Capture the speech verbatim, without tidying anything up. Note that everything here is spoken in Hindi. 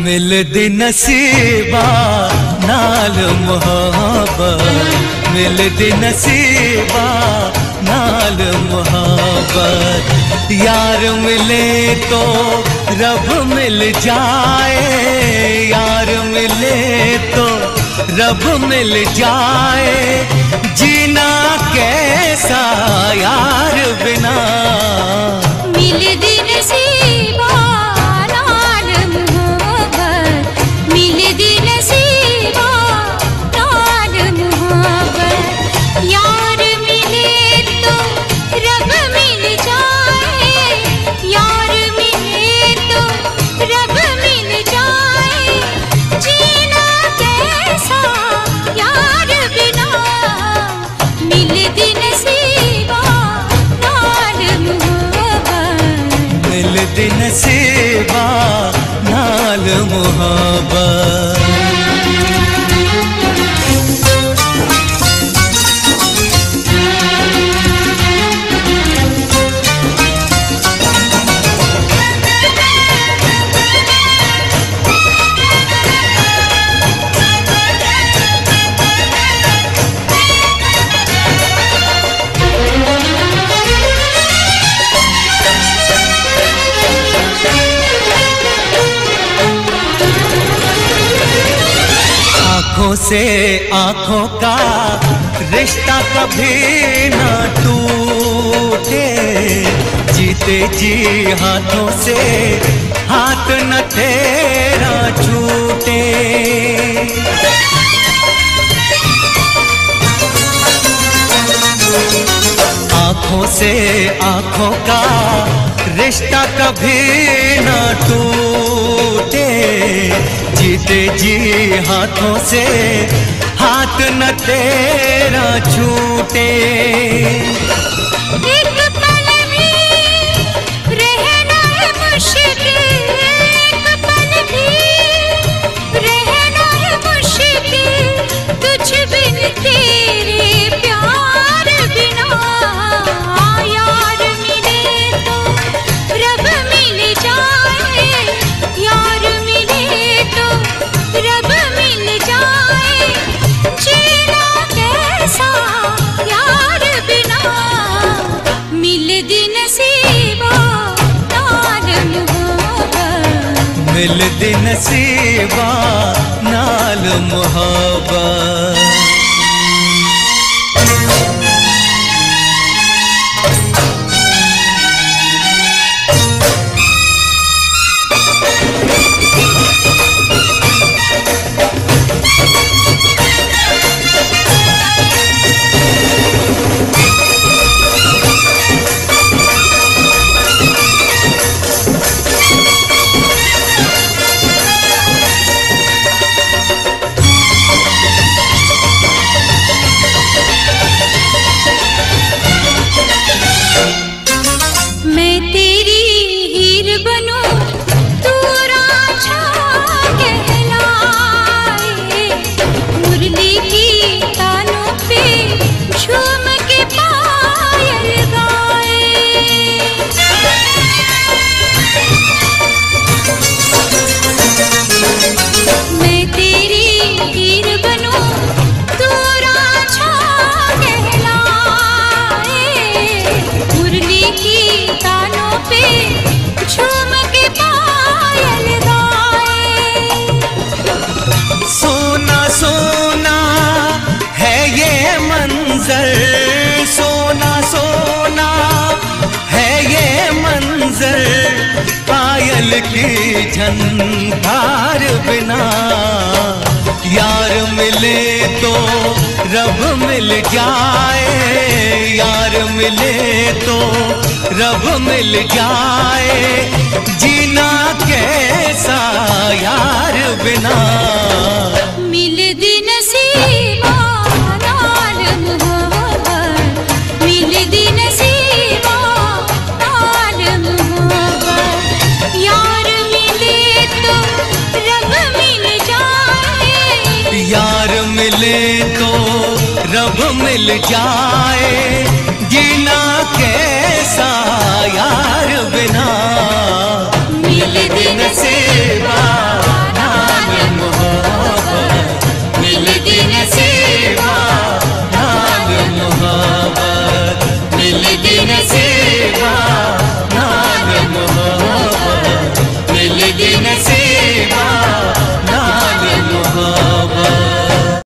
मिलदी नसीबा नाल मुहब्बत, मिलदी नसीबा नाल मुहब्बत। यार मिले तो रब मिल जाए, यार मिले तो रब मिल जाए। जीना कैसा यार बिना, मिलदी नसीबा नाल मुहब्बत, मिलदी नसीबा नाल मुहब्बत। यार मिले तो रब मिल जाए, यार मिले तो रब मिल जाए। जीना कैसा यार बिना, मिलदी नसीबा नाल मुहब्बत, मिलदी नसीबा नाल मुहब्बत। आँखों से आँखों का रिश्ता कभी ना टूटे, जीते जी हाथों से हाथ न तेरा छूटे। आँखों से आँखों का रिश्ता कभी ना टूटे, जीते जी हाथों से हाथ न तेरा छूटे। एक पल भी रहना है मुश्किल, एक पल भी रहना है मुश्किल, तुझ बिन तेरे प्यार बिना। यार मिले तो रब मिल जाए, यार मिले तो रब मिल जाए। जीना कैसा यार बिना, मिलदी नसीबा नाल मुहब्बत, मिलदी नसीबा नाल मुहब्बत। मैं तेरी हीर बनूं तू रांझा कहलाए, मुरली की तानों पे झूम के पायल गाए। मैं तेरी हीर बनूं तू रांझा कहलाए, मुरली की तानों पे झूम के पायल गाए। सोना सोना है ये मंजर, सोना सोना है ये मंजर, पायल की झनकार बिना। यार मिले तो रब मिल जाए, यार मिले तो रब मिल जाए। जीना कैसा यार बिना, मिलदी नसीबा नाल मुहब्बत, मिलदी नसीबा नाल मुहब्बत। यार मिले तो रब मिल जाए, यार मिले तो रब मिल जाए। जीना कैसा यार